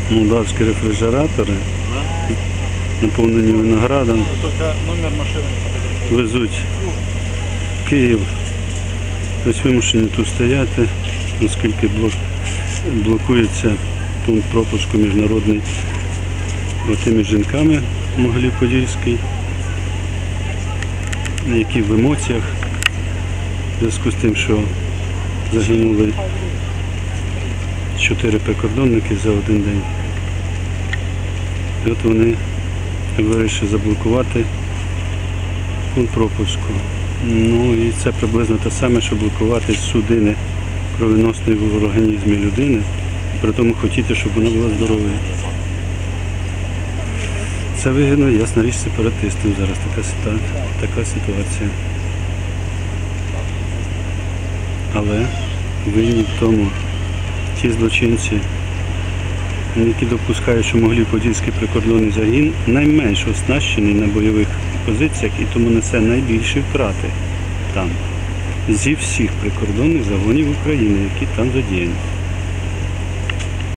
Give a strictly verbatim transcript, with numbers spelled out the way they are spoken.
молдавські рефрижератори, наповнені виноградом, везуть в Київ. Ось вимушені тут стояти, оскільки блокується пункт пропуску міжнародний тими жінками в Могилів-Подільській, які в емоціях, в зв'язку з тим, що загинули чотири прикордонники за один день. І от вони вирішили заблокувати пункт пропуску. Ну і це приблизно те саме, що блокувати судини кровоносної в організмі людини, і при тому хотіти, щоб вона була здоровою. Це вигідно, ясна річ, сепаратистам зараз така, така ситуація. Але винні в тому ті злочинці, які допускають, що Могилів-Подільський прикордонний загін найменш оснащений на бойових позиціях і тому несе найбільші втрати там зі всіх прикордонних загонів України, які там задіяні.